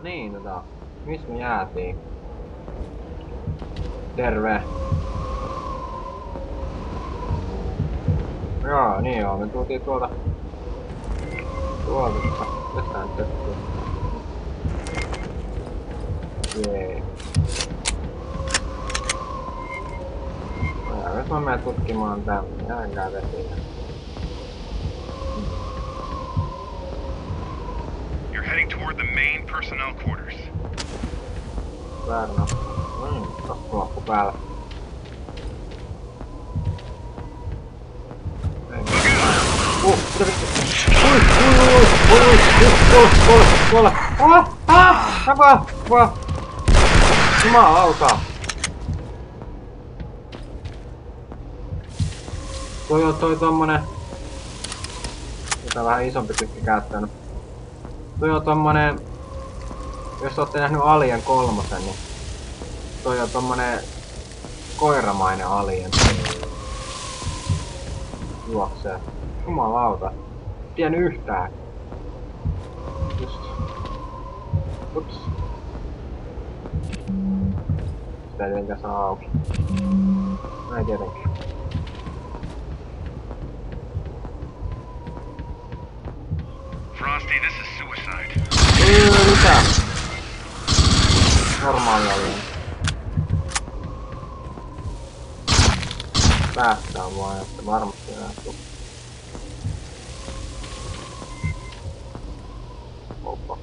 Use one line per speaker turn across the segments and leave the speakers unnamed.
Niin, missä me jäätiin? Terve! Joo, niin joo, me tultiin tuolta... Tästä nyt tehtiin. Jee. Jos mä menen tutkimaan tänne, jäänkää vesiä.
You're heading toward the main personnel quarters.
Väärä nappu. Taskulappu päällä. Mitä vittu? Tuolla! Apua! Jumalauta! Toi tommonen... Mitä on vähän isompi tykki käyttänyt. Toi on tommonen... Jos ootte nähnyt Alien 3, niin... Toi on tommonen... Koiramainen alien. Juoksee. Jumalauta. Tiennyt yhtään. Just. Ups. Sitä ei tietenkään saa auki. Näin tietenkin.
Frosty, this is suicide.
Mitä? Normaali alien. Päästään vaan, että varmasti nähty. Oppa.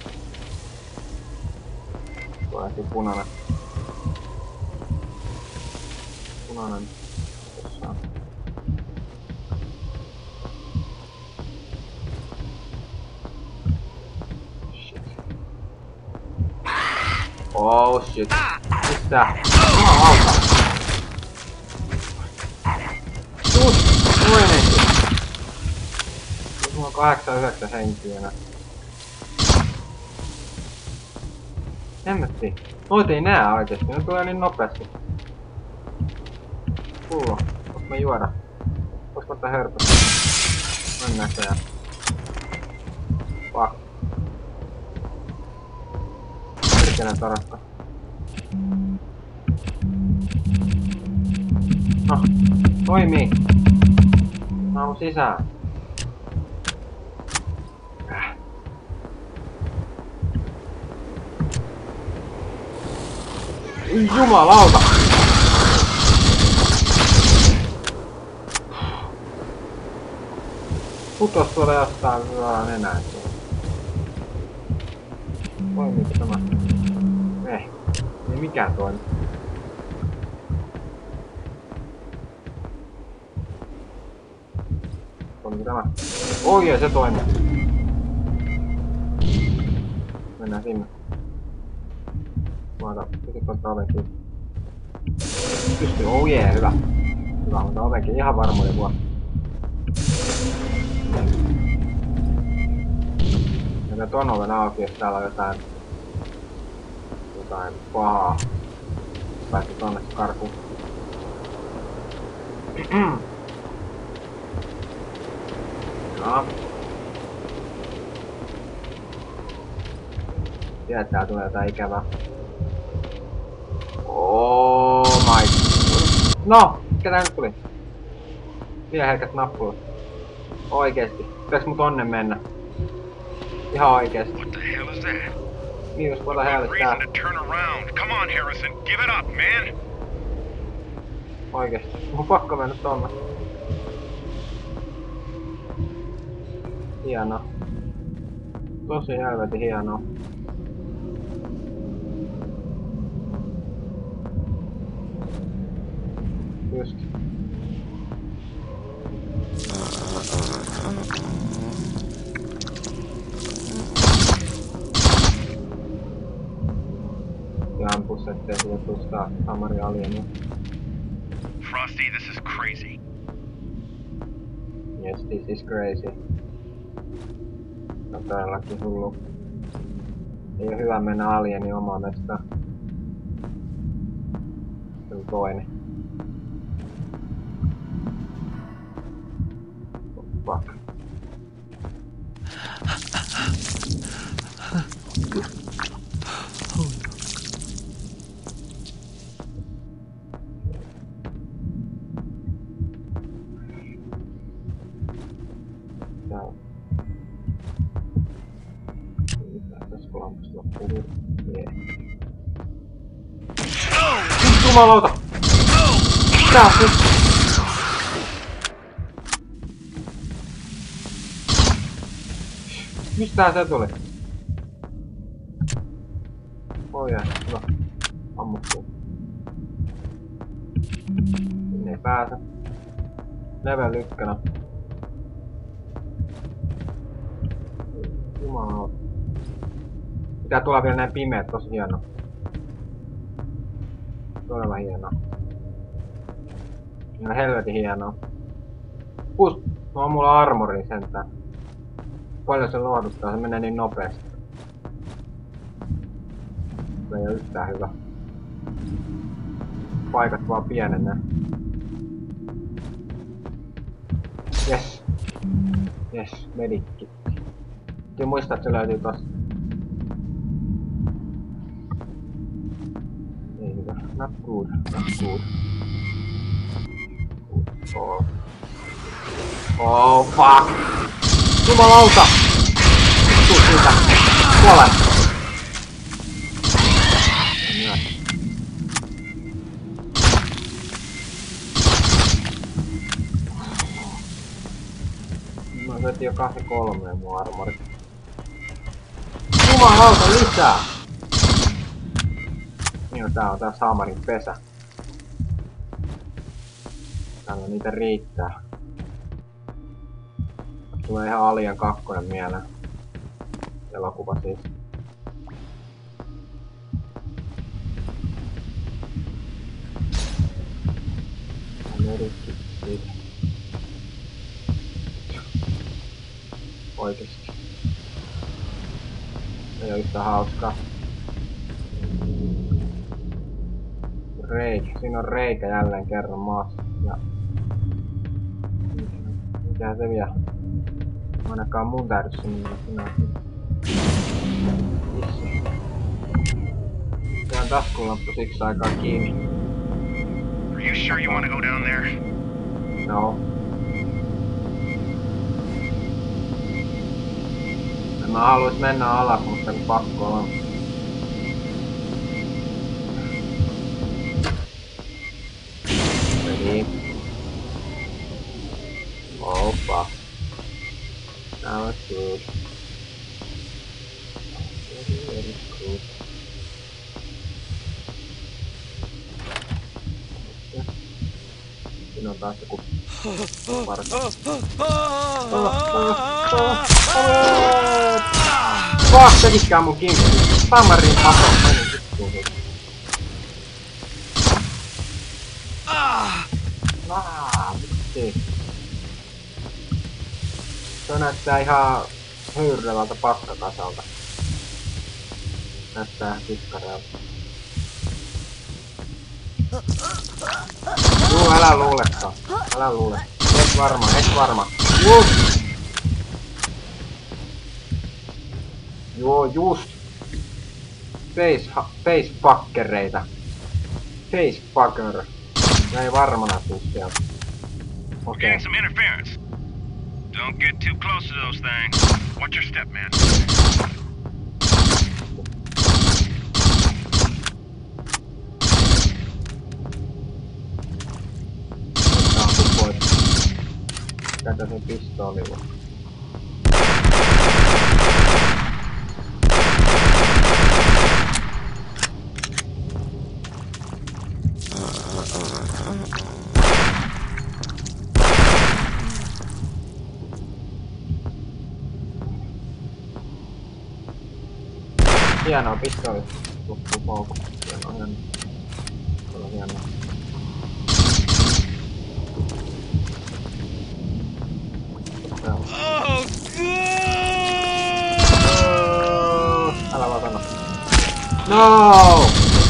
Tuo näkyy punainen. Punainen. Tossa on. Shit. Oh shit. Mistä? Jumalauta! Toinenkin! Mulla on 8-9 henkiä enää. Hemmetti. Noit ei näe oikeesti, ne tulee niin nopeasti. Pullo. Voinko mä juoda? Voinko mä ottaa hörpöstä? On näköjään. Fuck. Perkele tarasta. No, toimii! Mä oon sisään. Jumalauta! Putos tuolla jostain nenään. Toimiiko tämä? Ei mikään toimi. Toimiiko tämä? Oi, se toimii. Mennään sinne. Pystytkö ottaa oven kiinni? Pystyy, oh jee, hyvä. Hyvä, mutta oven kiinni ihan varmuuden vuoksi. Mennään ton oven auki, jos täällä on jotain pahaa. Päästä tonne karkuun. No. Tiedät, että täällä tulee jotain ikävää. Oh my... No! Mikä tää nyt tuli? Liian herkät nappulat. Oikeesti. Pitääks mun tonne mennä? Ihan oikeesti.
What the hell is that?
Miinus puolta helvetti tää.
Reason to turn around. Come on, Harrison. Give it up, man.
Oikeesti. Mun on pakko mennä tonne. Hienoa. Tosi helvetin hienoa. Just. Ja ampus, ettei sille tustaa Amari alienia.
Frosty, this is crazy.
Yes, this is crazy. On todellakin hullu. Ei oo hyvä mennä alieni omaan mestään. Se on toinen. Fuck. Loppuu. Jee. Jumalauta! Tää nyt! Mistä se tuli? Oh jää, hyvä. Ammuttuu. Sinne ei pääse. Level 1. Jumalauta. Pitää tulla vielä näin pimeä, tosi hieno. Todella hienoa. Ihan helvetin hienoa. On mulla armori sentään. Paljon se lohduttaa, se menee niin nopeasti. Se ei oo yhtään hyvä. Paikat vaan pienenee. Yes. Yes, medikki. Täytyy muistaa, että se löytyy tosta. Ei hyvä. Not good. Not good. Oh. Oh fuck! Jumalauta! Tuu siitä! Kuole! Mä syötin jo 2-3 mun armorit. Jumalauta lisää! Niin tää on tää Samarin pesä. Täällä niitä riittää. Tulee ihan Alien 2 mieleen. Elokuva siis. Merikki siitä. Oikeesti. Ei oo yhtään hauskaa. Reikä. Siinä on reikä jälleen kerran maassa. Ja... mikä se vielä? Ainakaan mun täytyy sinne sinä. Missi. Tää taskulampu siksi aikaa kiinni.
Are you sure you want to go down there?
No. En mä haluis mennä alas, mutta kun pakko on. Ready. Oppa. That was good. Very good. Siinä on taas joku varsa. Se kikkää mun kinkkuun. Samarin pato. Meni vittuun siitä. Vitsi. Se näyttää ihan höyryilevältä paskakasalta. Näyttää kikkareelta. Juu, älä luulekaan. Älä luule. Et varma, et varma. Joo, just. Facepackereita. Facepacker. Ne ei varmana tuu sieltä. Okei.
Getting some interference. Don't get too close to those things. Watch your step, man.
Käytä sen pistoolilla. Hienoa pistooli. Tuppuu pouku. Hienoa. Todella hienoa. Älä vaan sano. No!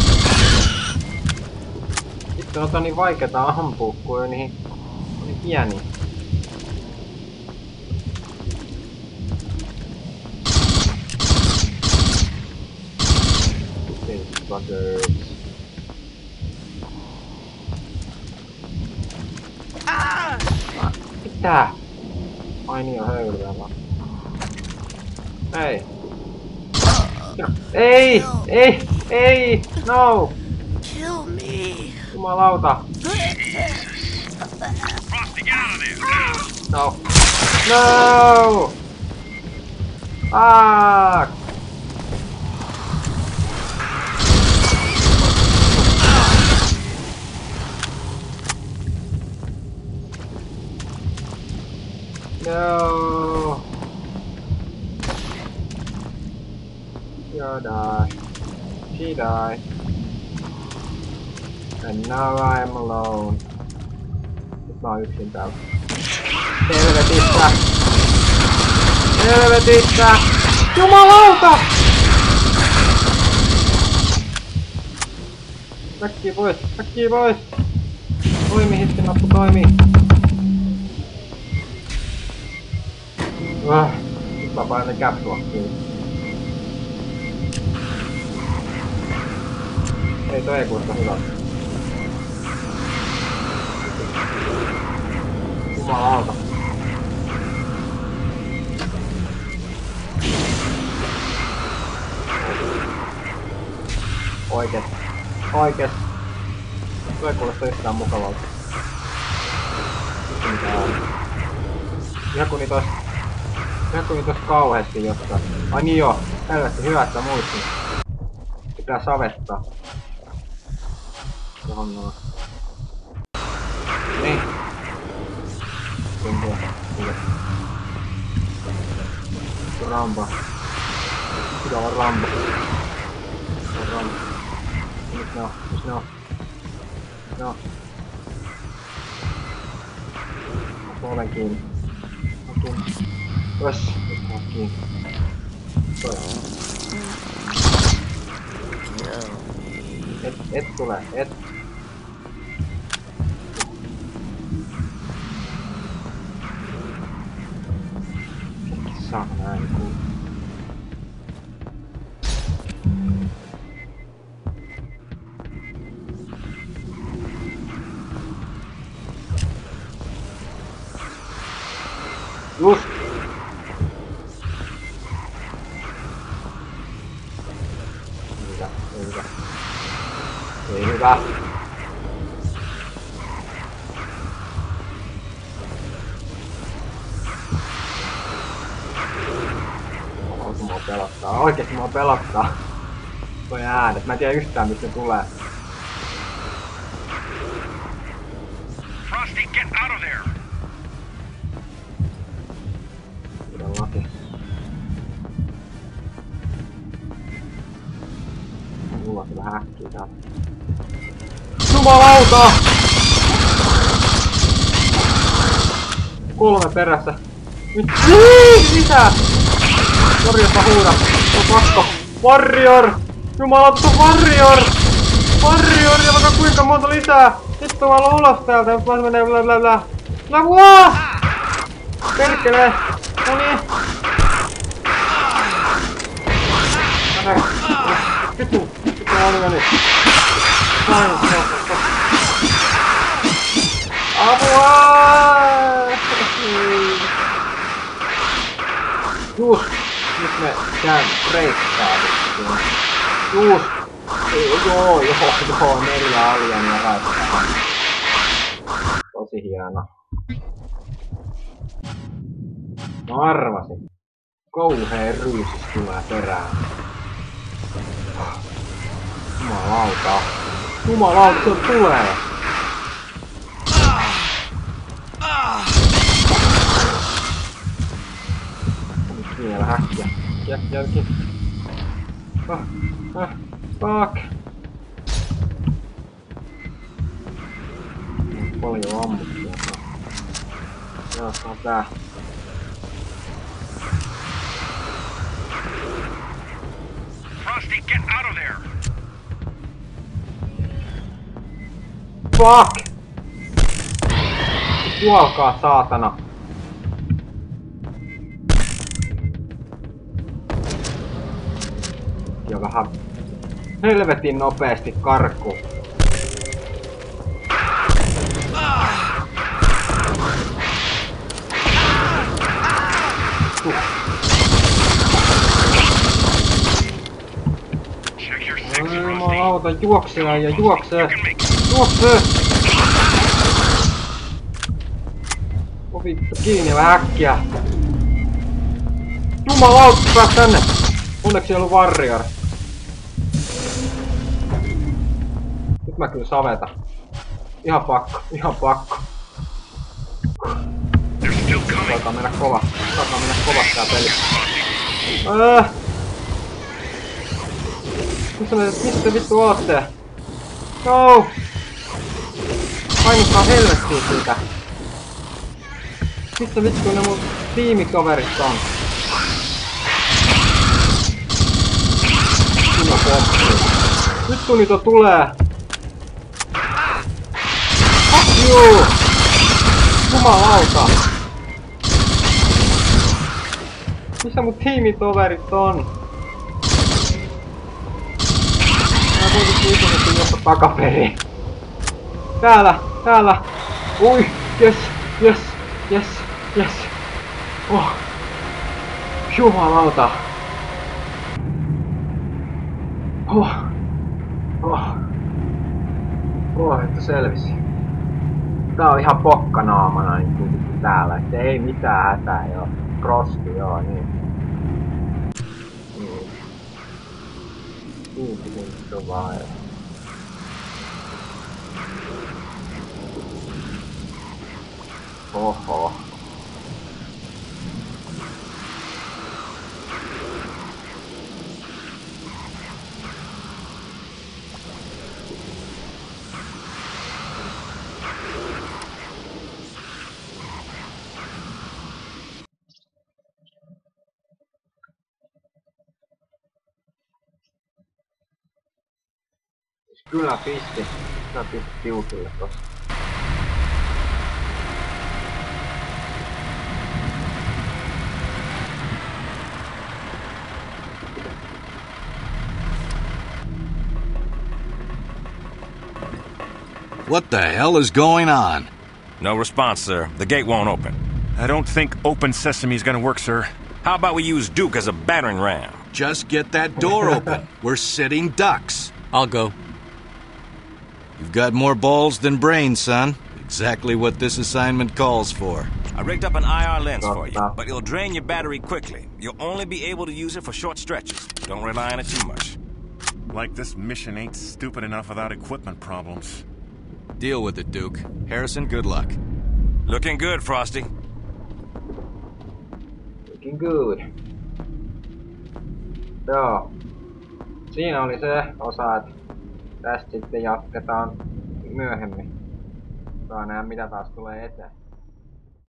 Sitten on niin vaikeeta ampua, kun on niin pieni. Mitä? Ai niin on höyryä vaan. Hei! Ei! Ei! Ei! No!
Kill me.
Jumalauta!
Frosty, get out of there!
No! No! Fuck! No! You die. She died. And now I'm alone. Nyt mä oon yksin täällä. Helvetistä! Helvetistä! Jumalauta! Äkkiä pois! Äkkiä pois! Toimi, hittinappu toimii! Nyt mä painan capsule-kiinni. Ei toi ei kuulosta hyvältä. Jumalauta. Oikeet. Oikeet. Toi ei kuulosta yhtään mukavalta. Mitä on? Ihan kun niitä ois kauheesti jossain. Ai niin joo. Helvetti hyvä, että muistin. Pitää savettaa. Johon noin. Niin. Tuntuu. Rambo. Pitää olla Rambo. Rambo. Nyt ne on. Nyt ne on. No. Mä olen kiinni. Mä kiinni. Yes. Nyt mä oon kiinni. Toi. Et tule. Et. Saa näin kuule. Just! Hyvä, ei hyvä. Ei hyvä. Mua pelottaa. Oikeesti mua pelottaa. Toi äänet. Mä en tiedä yhtään mistä ne tulee.
Frosty, get out of there!
Todellakin. Mulla on kyllä häkkiä täällä. Jumalauta! 3 perässä. Nyt lisää! Warriorista huuda. On pakko. Warrior! Jumalauta, on Warrior! Warrior! Ja vaikka kuinka monta lisää! Vittu mä aloin ulos täältä. Mä menee blä. Perkele! Noniin! Vittu! Vittu mä meni. Apua! Juus! Nyt me käyn breikkaa vittu. Juus! Joo, 4 alienia raistaa. Tosi hieno. Mä arvasin. Kauhea ryysis tulee perään. Jumalauta. Jumalauta, se tulee! Vielä häkkiä. Jälki. Fuck. Paljon ammuttia. Joo, on tää.
Frosty, get out of there!
Fuck! Kuolkaa, saatana. Ja vähän helvetin nopeasti karkuun. Jumalauta, juoksee ja juoksee! Juoksee! Oh vittu, kiinni vähän äkkiä! Jumalauta, pääs tänne! Onneksi ei ollut warrior. Nyt mä kyllä savetan. Ihan pakko, ihan pakko. Alkaa mennä kova. Alkaa mennä kova tää peli. Missä te vittu ootte? No! Painuttaa helvettiin siitä. Missä vittu ne mun tiimikaverit on? Vittu niitä tulee! Juu! Jumalauta! Missä mun tiimitoverit on? Mä voisin kuitenkin josta takaperin. Täällä! Täällä! Ui! Yes! Yes! Yes! Yes! Oh! Jumalauta! Oh! Oh! Oh, että selvisi. Tää on ihan pokkanaamana niin kuitenkin täällä, että ei mitään hätää joo. Frosti, joo niin. Niin vittu vaan. Oho. Kyllä pisti tiukille tossa.
What the hell is going on?
No response, sir. The gate won't open.
I don't think open sesame is gonna work, sir.
How about we use Duke as a battering ram?
Just get that door open. We're sitting ducks.
I'll go.
You've got more balls than brains, son. Exactly what this assignment calls for.
I rigged up an IR lens for you, but it'll drain your battery quickly. You'll only be able to use it for short stretches. Don't rely on it too much.
Like this mission ain't stupid enough without equipment problems.
Deal with it, Duke. Harrison, good luck.
Looking good, Frosty.
Looking good. Joo. Siinä oli se osa, että tästä sitten jatketaan myöhemmin. Saa nähdä mitä taas tulee eteen.